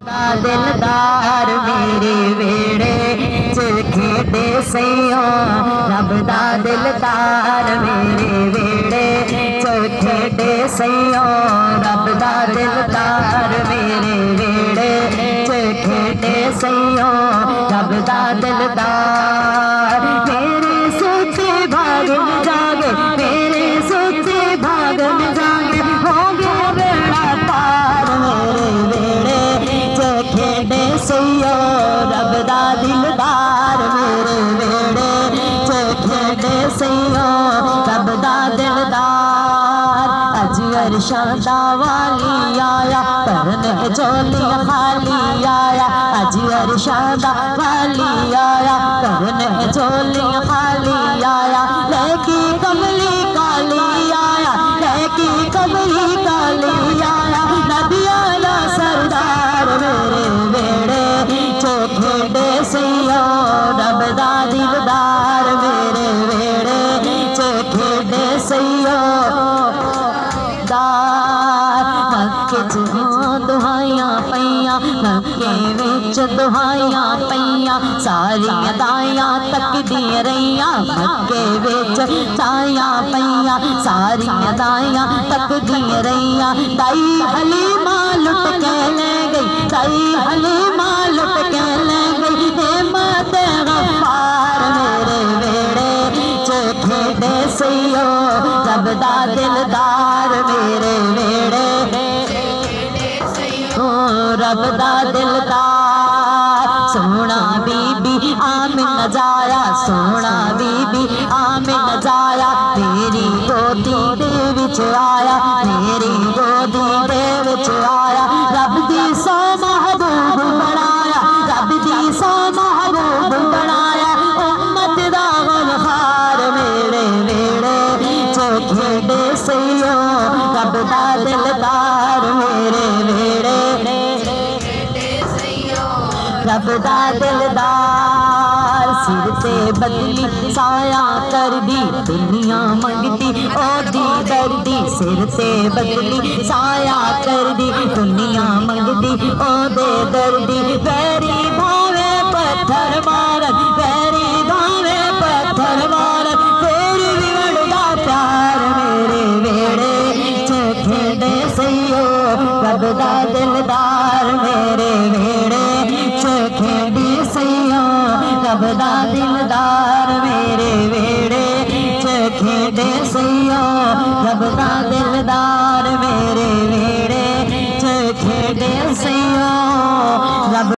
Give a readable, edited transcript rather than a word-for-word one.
दिलदार मेरे वेड़े च खेडे सैया रब दा दिलदार मेरे वेड़े च खेडे सैया रब दा दिलदार मेरे वेड़े च खेडे सैया रब दा दिलदार मेरे सोचे भागन जागे मेरे सोचे भागन जागे हो गया बेड़ा पार मेरे वेड़े खेडे सैया रब दा दिलदार मेरे वेड़े च खेडे सैया रब दा दिलदार अज अरशादा वाली आया परने चोली खाली आया अज अरशादा वाली आया परने चोली खाली आया लेकी कमली काली आया लेकी कमली काली आया नदिया दा सरदार मेरे वेड़े च खेडे सैया रब दा दिलदार मेरे वेड़े च खेडे सैया दार मक्के च दुहाइयां पईयां मक्के विच दुहाइयां पईयां सारियां दाइयां तकदियां रहियां मक्के विच दाइयां पईयां सारियां दाइयां तकदियां रहियां दाई हलीमा लुट के ले गई दाई हलीमा लुट के ले गई नेमत गफ्फार मेरे वेड़े च खेडे सैया रब दा दिलदार मेरे वेड़े रब दा दिलदार सोना बीबी आमिन जाया सोना बीबी आमिन जाया मेरी गोदी दे विच आया मेरी गोदी दे विच आया रब दी सौ महबूब बनाया रब दी सौ महबूब बनाया उम्मत दा गमखार मेरे वेड़े च खेडे सैया रब दा दिलदार मेरे वेड़े रब दा दिलदार सिर से बदली साया कर दी दुनिया मंगती ओदी दर्दी सिर से बदली साया कर दी दुनिया मंगती ओदे दर्दी